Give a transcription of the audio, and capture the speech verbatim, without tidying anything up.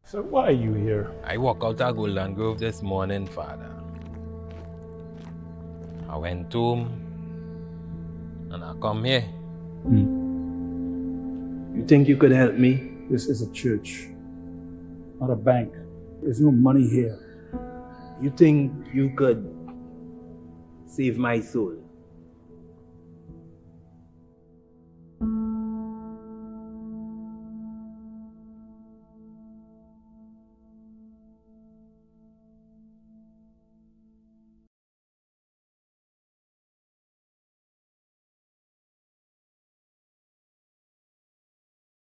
So why are you here? I walked out of Golden Grove this morning, Father. I went home and I come here. Hmm. You think you could help me? This is a church, not a bank. There's no money here. You think you could save my soul?